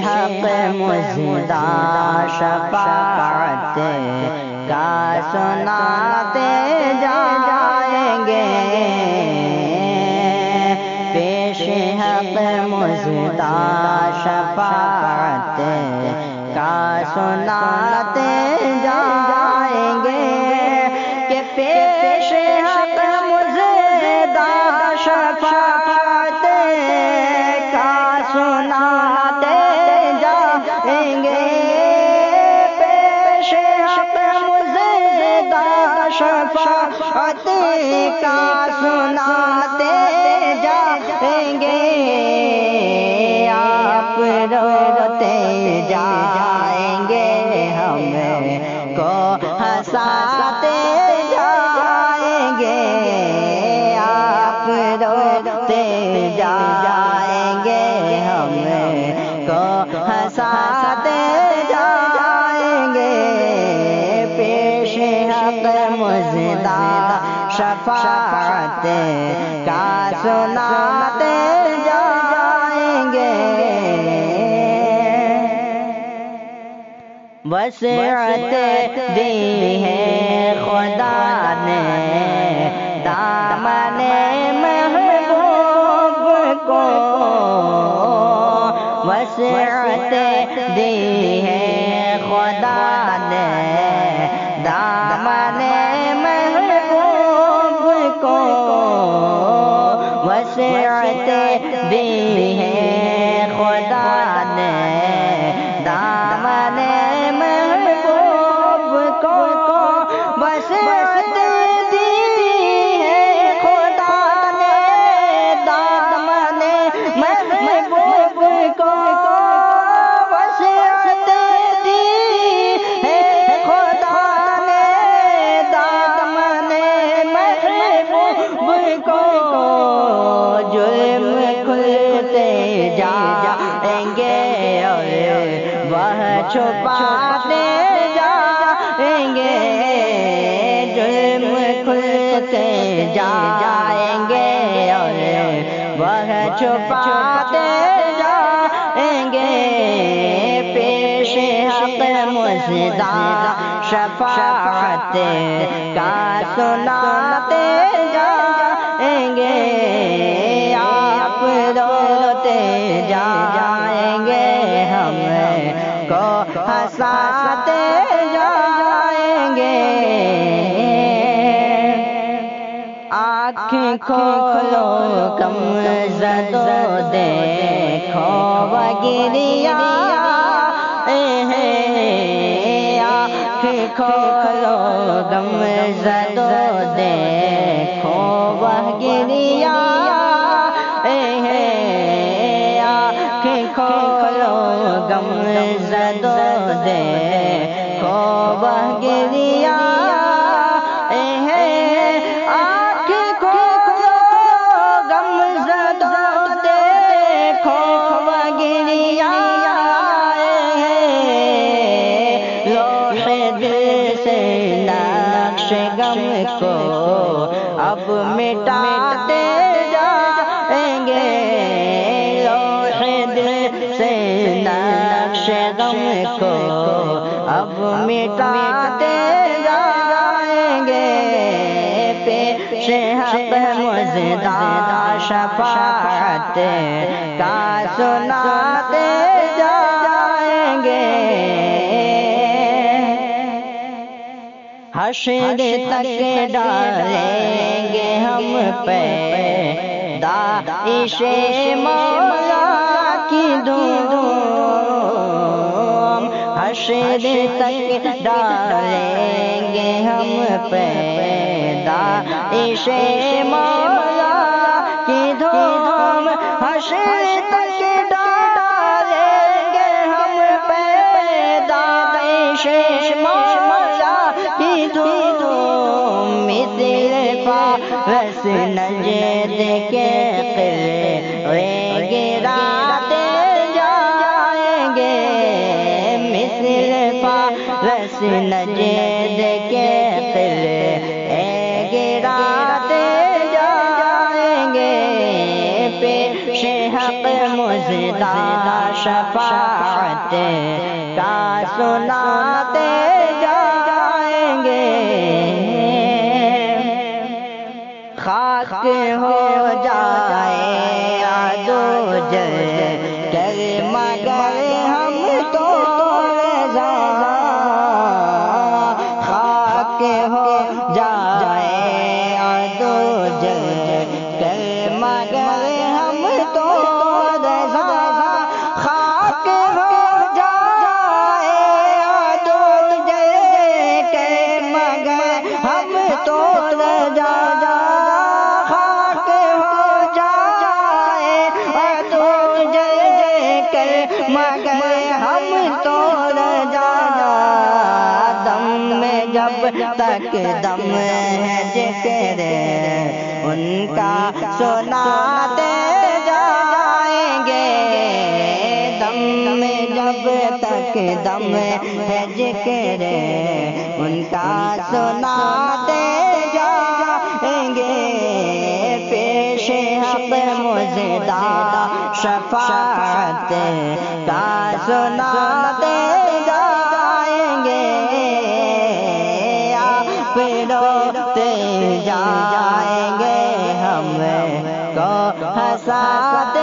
حق مزدہ شفاعت کا سناتے جائیں گے، پیش حق مزدہ شفاعت کا سناتے جائیں گے، کہ پیش حق مزدہ شفاعت کا سناتے جائیں گے، پیش حق مزدہ شفاعت کا سناتے جائیں گے، آپ روتے جائیں گے، ہم کو ہنساتے جائیں گے، آپ روتے جائیں گے، ہم کو ہنساتے جائیں گے، پیش حق مزدہ شفاعت کا سناتے جائیں گے، وسعت دی ہے خدا نے دامن محبوب کو، وسعت دی ہے خدا نے دامن محبوب کو، وسعت دی ہے خدا نے دامن محبوب کو، وسعت دی ہے خدا نے دامن محبوب کو، وسعت دی ہے خدا نے دامن محبوب کو، جرم کھلتے جائیں گے اور وہ چھپاتے جائیں گے، جرم کھلتے جائیں گے اور وہ چھپاتے جائیں گے، پیش حق مزدہ شفاعت کا سناتے جائیں گے، آپ روتے جائیں گے، ہم کو ہنساتے جائیں گے، آنکھیں کھولو کم زدو دیکھو وہ گریاں ہیں، آنکھیں کھولو کم زدو دیکھو وہ گریاں ہیں، آنکھیں کھولو غم زدو دیکھو وہ گریاں ہیں، آنکھیں کھولو غم زدو دیکھو وہ گریاں ہیں، لوح دل سے نقش غم کو اب مٹاتے جائیں گے، لوح دل سے نقش غم کو اب مٹاتے جائیں گے، پیش حق مزدہ شفاعت کا سناتے جائیں گے، حشر تک ڈالیں گے ہم پہ داعش مولا کی دھوم، حشر تک ڈالیں گے ہم پہ داعش مولا کی دھوم، حشر تک ڈالیں گے ہم پہ داعش مولا کی دھوم، مثل فارس نجد کے قلعے گراتے جائیں گے، مثل فارس نجد کے قلعے گراتے جائیں گے، پیش حق مزدہ شفاعت کا سناتے جائیں گے، خاک ہو جائے آدو جل کر مگر ہم تو رضا، خاک ہو جائے آدو جل کر مگر ہم تو رضا، خاک ہو جائے آدو جل کر مگر ہم تو رضا، مگر ہم تو رضا، دم میں جب تک دم ہے ذکر ان کا سناتے جائیں گے، دم میں جب تک دم ہے ذکر ان کا سناتے جائیں گے، پیش حق مزدہ شفاعت کا سناتے جائیں گے، آپ روتے جائیں گے ہم کو ہنساتے